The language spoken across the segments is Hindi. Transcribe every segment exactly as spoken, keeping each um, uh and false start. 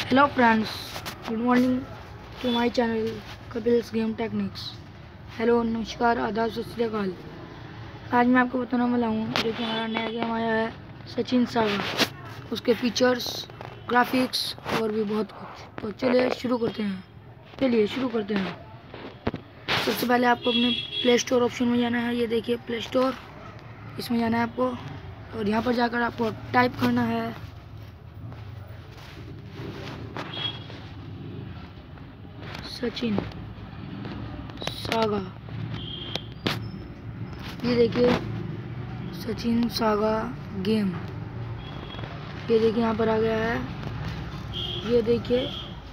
Hello friends, good morning to my channel Kapil's game techniques. Hello, नमस्कार, आदाब, सत श्री अकाल। आज मैं आपको बताने वाला हूँ जो कि हमारा नया गेम आया है सचिन सागा, उसके फीचर्स, ग्राफिक्स और भी बहुत कुछ। तो चलिए शुरू करते हैं चलिए शुरू करते हैं सबसे पहले आपको अपने प्ले स्टोर ऑप्शन में जाना है। ये देखिए प्ले स्टोर, इसमें जाना है आपको और यहाँ पर जाकर आपको टाइप करना है सचिन सागा। ये देखिए सचिन सागा गेम, ये देखिए यहाँ पर आ गया है। ये देखिए,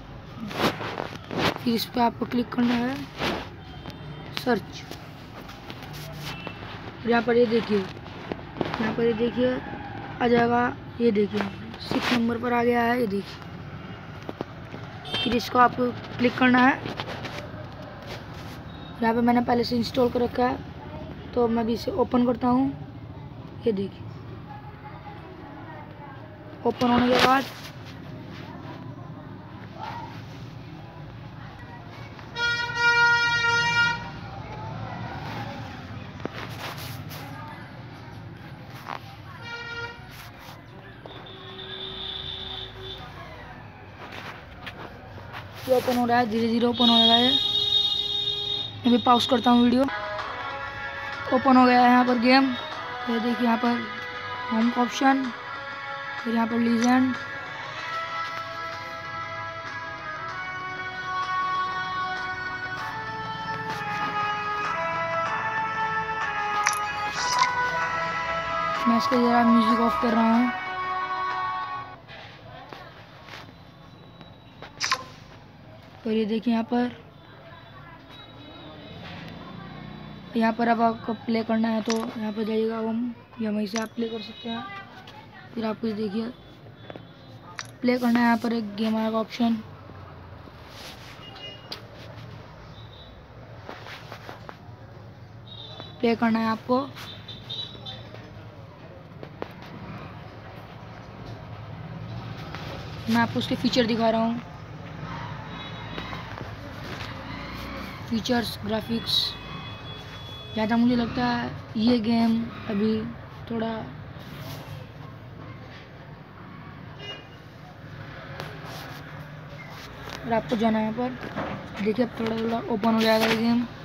फिर इस पर आपको क्लिक करना है, सर्च। यहाँ पर ये देखिए यहाँ पर ये देखिए आ जाएगा। ये देखिए सिक्स नंबर पर आ गया है। ये देखिए, फिर इसको आपको क्लिक करना है। यहाँ पे मैंने पहले से इंस्टॉल कर रखा है, तो मैं भी इसे ओपन करता हूँ। ये देखिए, ओपन होने के बाद ये ओपन हो रहा है, धीरे धीरे ओपन हो रहा है। मैं भी पॉज करता हूँ वीडियो। ओपन हो गया है यहाँ पर गेम। ये देखिए यहाँ पर होम का ऑप्शन, फिर यहाँ पर लीजेंड, मैं इसका जरा म्यूजिक ऑफ कर रहा हूँ। और ये देखिए यहाँ पर यहाँ पर अब आपको प्ले करना है, तो यहाँ पर जाइएगा होम, या वहीं से आप प्ले कर सकते हैं। फिर आपको ये देखिए प्ले करना है। यहाँ पर एक गेम आएगा ऑप्शन, प्ले करना है आपको। मैं आपको उसके फीचर दिखा रहा हूँ, फीचर्स, ग्राफिक्स। ज़्यादा मुझे लगता है ये गेम अभी थोड़ा और आपको जाना है यहाँ पर। देखिए अब थोड़ा थोड़ा ओपन हो जाएगा ये गेम।